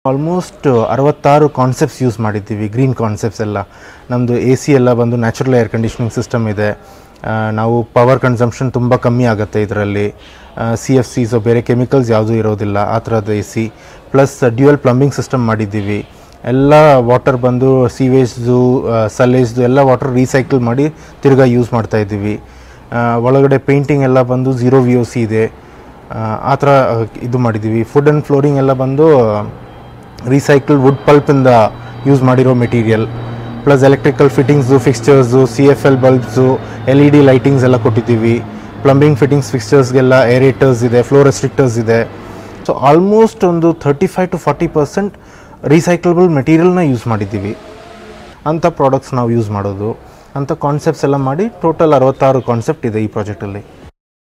Almost 66 concepts use ಮಾಡಿದ್ದೀವಿ. Green concepts ಎಲ್ಲ. ನಮ್ಮದು AC ಎಲ್ಲ ಬಂದು ನ್ಯಾಚುರಲ್ ಏರ್ ಕಂಡೀಷ್ನಿಂಗ್ ಸಿಸ್ಟಮ್ ಇದೆ. ನಾವು ಪವರ್ ಕನ್ಸಂಪ್ಷನ್ ತುಂಬ ಕಮ್ಮಿ ಆಗುತ್ತೆ ಇದರಲ್ಲಿ. CFCs ಬೇರೆ ಕೆಮಿಕಲ್ಸ್ ಯಾವುದೂ ಇರೋದಿಲ್ಲ ಆ ಥರದ AC. Plus dual plumbing system ಮಾಡಿದ್ದೀವಿ. ಎಲ್ಲ ವಾಟರ್ ಬಂದು ಸೀವೇಜ್ದು ಸಲೇಜ್ದು ಎಲ್ಲ ವಾಟರ್ ರೀಸೈಕಲ್ ಮಾಡಿ ತಿರ್ಗಾ ಯೂಸ್ ಮಾಡ್ತಾಯಿದ್ದೀವಿ. ಒಳಗಡೆ ಪೇಂಟಿಂಗ್ ಎಲ್ಲ ಬಂದು 0 VOC ಇದೆ. ಆ ಥರ ಇದು ಮಾಡಿದ್ದೀವಿ. ಫುಡ್ ಆ್ಯಂಡ್ ಫ್ಲೋರಿಂಗ್ ಎಲ್ಲ ಬಂದು ರೀಸೈಕಲ್ ವುಡ್ ಪಲ್ಪಿಂದ ಯೂಸ್ ಮಾಡಿರೋ material. Plus electrical fittings, fixtures, CFL bulbs, LED lightings ಎಲ್ಲ ಕೊಟ್ಟಿದ್ದೀವಿ. ಪ್ಲಂಬಿಂಗ್ ಫಿಟ್ಟಿಂಗ್ಸ್ ಫಿಕ್ಸ್ಚರ್ಸ್ಗೆಲ್ಲ ಏರೇಟರ್ಸ್ ಇದೆ, ಫ್ಲೋ ರೆಸ್ಟ್ರಿಕ್ಟರ್ಸ್ ಇದೆ. ಸೊ ಆಲ್ಮೋಸ್ಟ್ ಒಂದು 35 to 40% ರೀಸೈಕ್ಲಬಲ್ ಮೆಟೀರಿಯಲ್ನ ಯೂಸ್ ಮಾಡಿದ್ದೀವಿ. ಅಂಥ ಪ್ರಾಡಕ್ಟ್ಸ್ ನಾವು ಯೂಸ್ ಮಾಡೋದು. ಅಂಥ ಕಾನ್ಸೆಪ್ಟ್ಸ್ ಎಲ್ಲ ಮಾಡಿ ಟೋಟಲ್ 66 ಕಾನ್ಸೆಪ್ಟ್ ಇದೆ ಈ ಪ್ರಾಜೆಕ್ಟಲ್ಲಿ.